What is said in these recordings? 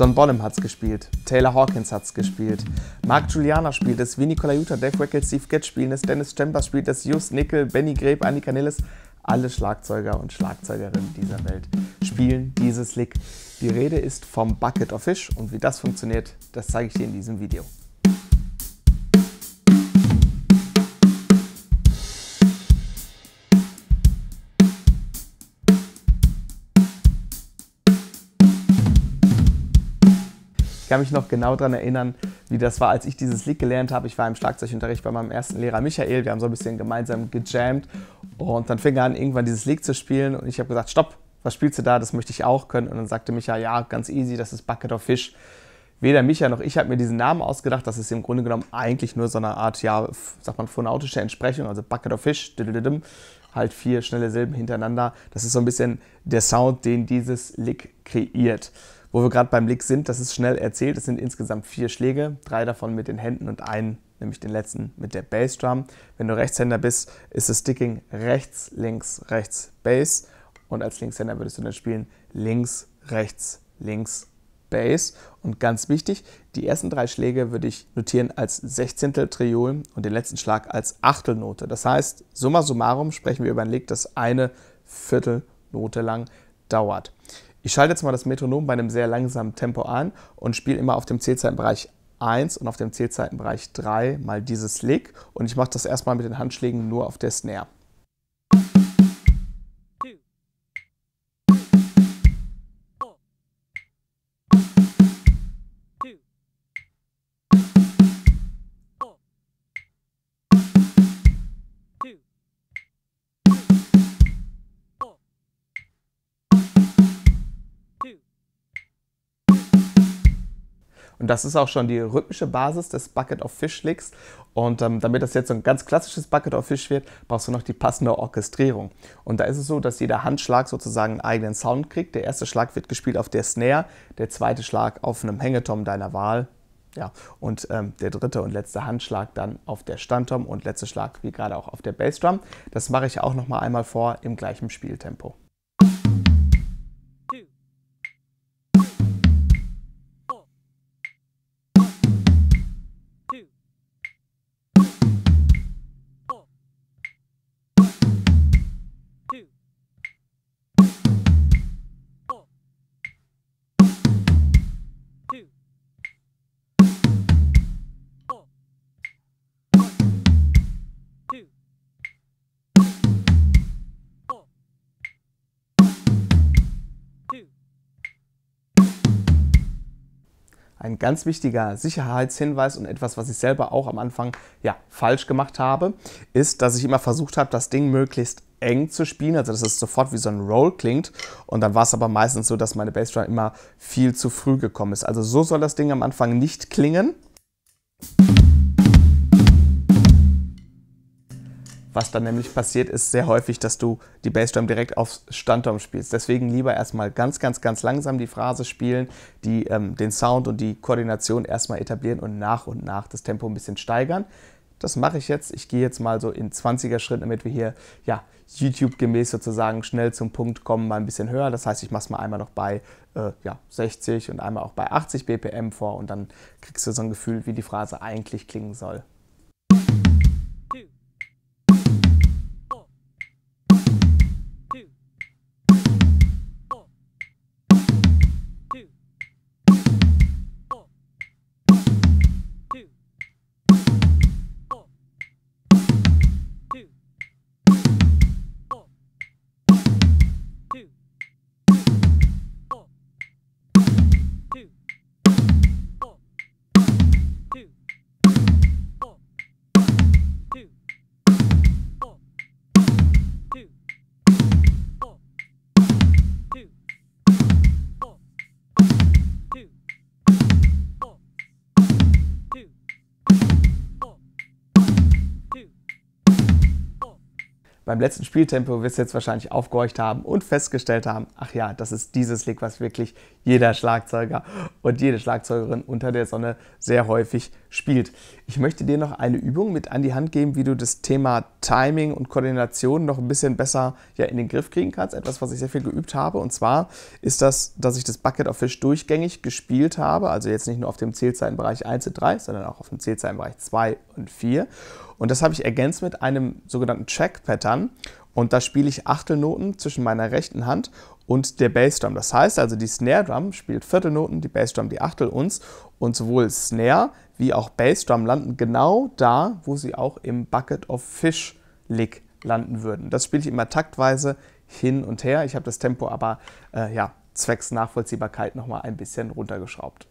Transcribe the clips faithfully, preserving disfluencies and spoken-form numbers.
John Bonham hat es gespielt, Taylor Hawkins hat es gespielt, Mark Juliana spielt es, Vinnie Colaiuta, Dave Weckl, Steve Gadd spielen es, Dennis Chambers spielt es, Just Nickel, Benny Greb, Annika Nilles. Alle Schlagzeuger und Schlagzeugerinnen dieser Welt spielen dieses Lick. Die Rede ist vom Bucket of Fish und wie das funktioniert, das zeige ich dir in diesem Video. Ich kann mich noch genau daran erinnern, wie das war, als ich dieses Lick gelernt habe. Ich war im Schlagzeugunterricht bei meinem ersten Lehrer Michael. Wir haben so ein bisschen gemeinsam gejammt und dann fing er an, irgendwann dieses Lick zu spielen und ich habe gesagt, stopp, was spielst du da? Das möchte ich auch können. Und dann sagte Micha, ja, ganz easy, das ist Bucket of Fish. Weder Micha noch ich habe mir diesen Namen ausgedacht. Das ist im Grunde genommen eigentlich nur so eine Art, ja, sagt man, phonautische Entsprechung, also Bucket of Fish, halt vier schnelle Silben hintereinander. Das ist so ein bisschen der Sound, den dieses Lick kreiert. Wo wir gerade beim Lick sind, das ist schnell erzählt, es sind insgesamt vier Schläge, drei davon mit den Händen und einen, nämlich den letzten, mit der Bassdrum. Wenn du Rechtshänder bist, ist das Sticking rechts, links, rechts, Bass und als Linkshänder würdest du dann spielen links, rechts, links, Bass. Und ganz wichtig, die ersten drei Schläge würde ich notieren als Sechzehntel Triol und den letzten Schlag als Achtelnote. Das heißt, summa summarum sprechen wir über ein Lick, das eine Viertelnote lang dauert. Ich schalte jetzt mal das Metronom bei einem sehr langsamen Tempo an und spiele immer auf dem Zählzeitenbereich eins und auf dem Zählzeitenbereich drei mal dieses Lick. Und ich mache das erstmal mit den Handschlägen nur auf der Snare. Und das ist auch schon die rhythmische Basis des Bucket of Fish Licks. Und ähm, damit das jetzt so ein ganz klassisches Bucket of Fish wird, brauchst du noch die passende Orchestrierung. Und da ist es so, dass jeder Handschlag sozusagen einen eigenen Sound kriegt. Der erste Schlag wird gespielt auf der Snare, der zweite Schlag auf einem Hängetom deiner Wahl. Ja, und ähm, der dritte und letzte Handschlag dann auf der Standtom und letzte Schlag wie gerade auch auf der Bassdrum. Das mache ich auch noch mal einmal vor im gleichen Spieltempo. Ein ganz wichtiger Sicherheitshinweis und etwas, was ich selber auch am Anfang ja, falsch gemacht habe, ist, dass ich immer versucht habe, das Ding möglichst eng zu spielen, also dass es sofort wie so ein Roll klingt. Und dann war es aber meistens so, dass meine Bassdrum immer viel zu früh gekommen ist. Also so soll das Ding am Anfang nicht klingen. Was dann nämlich passiert, ist sehr häufig, dass du die Bassdrum direkt aufs Standtom spielst. Deswegen lieber erstmal ganz, ganz, ganz langsam die Phrase spielen, die, ähm, den Sound und die Koordination erstmal etablieren und nach und nach das Tempo ein bisschen steigern. Das mache ich jetzt. Ich gehe jetzt mal so in zwanziger Schritten, damit wir hier ja, YouTube-gemäß sozusagen schnell zum Punkt kommen, mal ein bisschen höher. Das heißt, ich mache es mal einmal noch bei äh, ja, sechzig und einmal auch bei achtzig B P M vor und dann kriegst du so ein Gefühl, wie die Phrase eigentlich klingen soll. Beim letzten Spieltempo wirst du jetzt wahrscheinlich aufgehorcht haben und festgestellt haben, ach ja, das ist dieses Lick, was wirklich jeder Schlagzeuger und jede Schlagzeugerin unter der Sonne sehr häufig spielt. Ich möchte dir noch eine Übung mit an die Hand geben, wie du das Thema Timing und Koordination noch ein bisschen besser ja, in den Griff kriegen kannst. Etwas, was ich sehr viel geübt habe. Und zwar ist das, dass ich das Bucket of Fish durchgängig gespielt habe. Also jetzt nicht nur auf dem Zählzeitenbereich eins und drei, sondern auch auf dem Zählzeitenbereich zwei und vier. Und das habe ich ergänzt mit einem sogenannten Check-Pattern. Und da spiele ich Achtelnoten zwischen meiner rechten Hand und der Bassdrum. Das heißt also, die Snare Drum spielt Viertelnoten, die Bassdrum die Achtel uns. Und sowohl Snare wie auch Bassdrum landen genau da, wo sie auch im Bucket of Fish Lick landen würden. Das spiele ich immer taktweise hin und her. Ich habe das Tempo aber äh, ja, zwecks Nachvollziehbarkeit nochmal ein bisschen runtergeschraubt.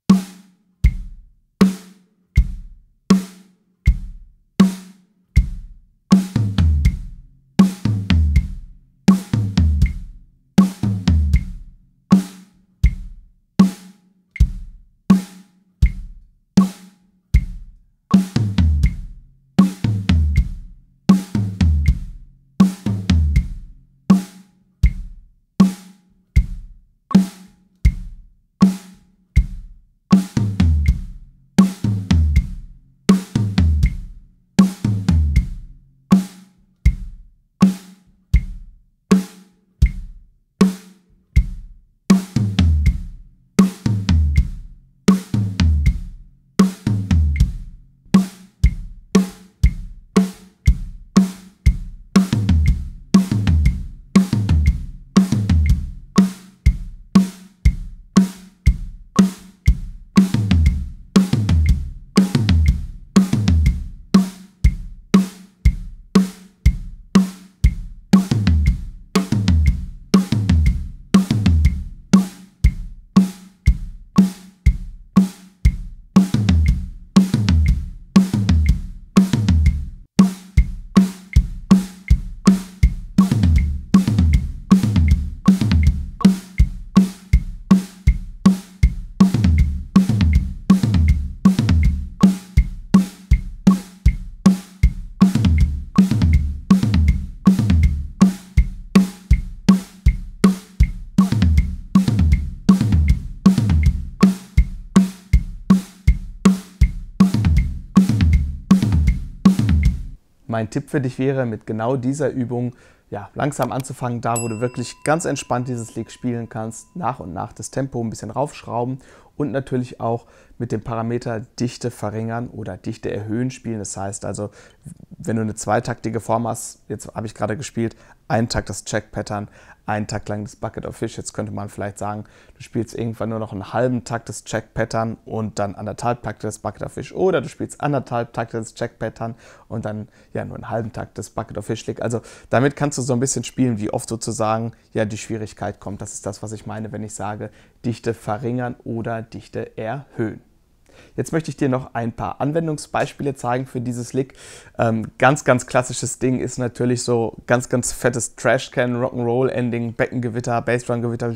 Mein Tipp für dich wäre, mit genau dieser Übung ja, langsam anzufangen, da wo du wirklich ganz entspannt dieses Lick spielen kannst, nach und nach das Tempo ein bisschen raufschrauben und natürlich auch mit dem Parameter Dichte verringern oder Dichte erhöhen spielen. Das heißt also, wenn du eine zweitaktige Form hast, jetzt habe ich gerade gespielt, einen Takt das Check-Pattern, einen Takt lang das Bucket of Fish. Jetzt könnte man vielleicht sagen, du spielst irgendwann nur noch einen halben Takt des Check-Pattern und dann anderthalb Takte des Bucket of Fish. Oder du spielst anderthalb Takte des Check-Pattern und dann ja nur einen halben Takt des Bucket of Fish Lick. Also damit kannst du so ein bisschen spielen, wie oft sozusagen ja die Schwierigkeit kommt. Das ist das, was ich meine, wenn ich sage, Dichte verringern oder Dichte erhöhen. Jetzt möchte ich dir noch ein paar Anwendungsbeispiele zeigen für dieses Lick. Ähm, ganz, ganz klassisches Ding ist natürlich so ganz, ganz fettes Trashcan, Rock'n'Roll Ending, Beckengewitter, Bassdrum-Gewitter,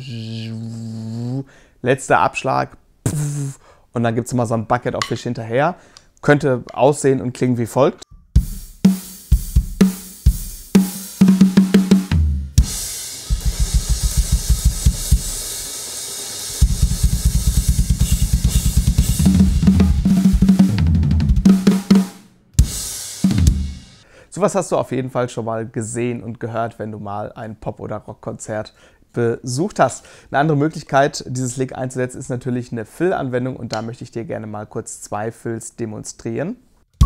letzter Abschlag und dann gibt es immer so ein Bucket of Fish hinterher. Könnte aussehen und klingen wie folgt. Sowas hast du auf jeden Fall schon mal gesehen und gehört, wenn du mal ein Pop- oder Rockkonzert besucht hast. Eine andere Möglichkeit, dieses Lick einzusetzen, ist natürlich eine Fill-Anwendung und da möchte ich dir gerne mal kurz zwei Fills demonstrieren.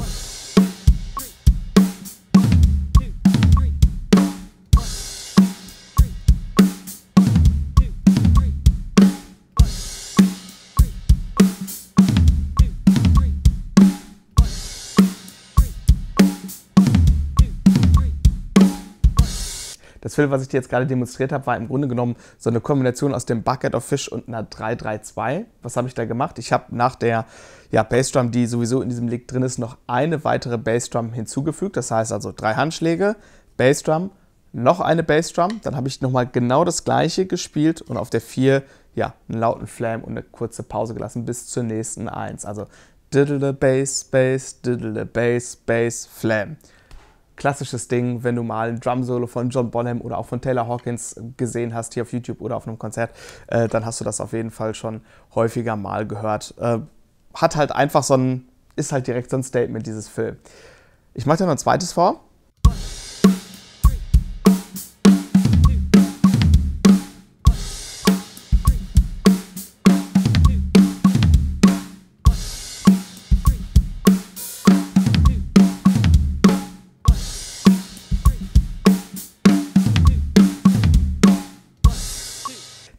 Das Fill, was ich dir jetzt gerade demonstriert habe, war im Grunde genommen so eine Kombination aus dem Bucket of Fish und einer drei drei zwei. Was habe ich da gemacht? Ich habe nach der ja, Bassdrum, die sowieso in diesem Lick drin ist, noch eine weitere Bassdrum hinzugefügt. Das heißt also drei Handschläge, Bassdrum, noch eine Bassdrum. Dann habe ich nochmal genau das gleiche gespielt und auf der vier ja, einen lauten Flam und eine kurze Pause gelassen bis zur nächsten eins. Also diddle Bass, Bass, diddle Bass, Bass, Flam. Klassisches Ding, wenn du mal ein Drum-Solo von John Bonham oder auch von Taylor Hawkins gesehen hast, hier auf YouTube oder auf einem Konzert, äh, dann hast du das auf jeden Fall schon häufiger mal gehört. Äh, hat halt einfach so ein, ist halt direkt so ein Statement, dieses Fill. Ich mache dir noch ein zweites vor.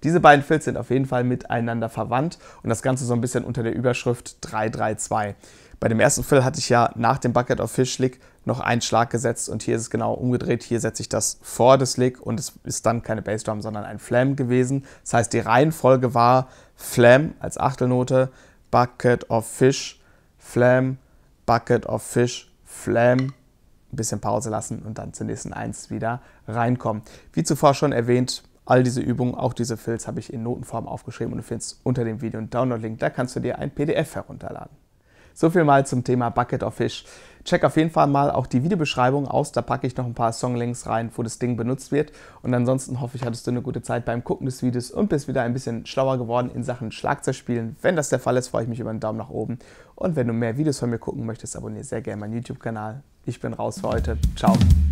Diese beiden Fills sind auf jeden Fall miteinander verwandt und das Ganze so ein bisschen unter der Überschrift drei drei zwei. Bei dem ersten Fill hatte ich ja nach dem Bucket of Fish Lick noch einen Schlag gesetzt und hier ist es genau umgedreht. Hier setze ich das vor das Lick und es ist dann keine Bassdrum, sondern ein Flam gewesen. Das heißt, die Reihenfolge war Flam als Achtelnote, Bucket of Fish, Flam, Bucket of Fish, Flam, ein bisschen Pause lassen und dann zur nächsten Eins wieder reinkommen. Wie zuvor schon erwähnt, all diese Übungen, auch diese Fills, habe ich in Notenform aufgeschrieben und du findest unter dem Video einen Download-Link, da kannst du dir ein P D F herunterladen. So viel mal zum Thema Bucket of Fish. Check auf jeden Fall mal auch die Videobeschreibung aus, da packe ich noch ein paar Songlinks rein, wo das Ding benutzt wird. Und ansonsten hoffe ich, hattest du eine gute Zeit beim Gucken des Videos und bist wieder ein bisschen schlauer geworden in Sachen Schlagzeugspielen. Wenn das der Fall ist, freue ich mich über einen Daumen nach oben. Und wenn du mehr Videos von mir gucken möchtest, abonniere sehr gerne meinen YouTube-Kanal. Ich bin raus für heute. Ciao.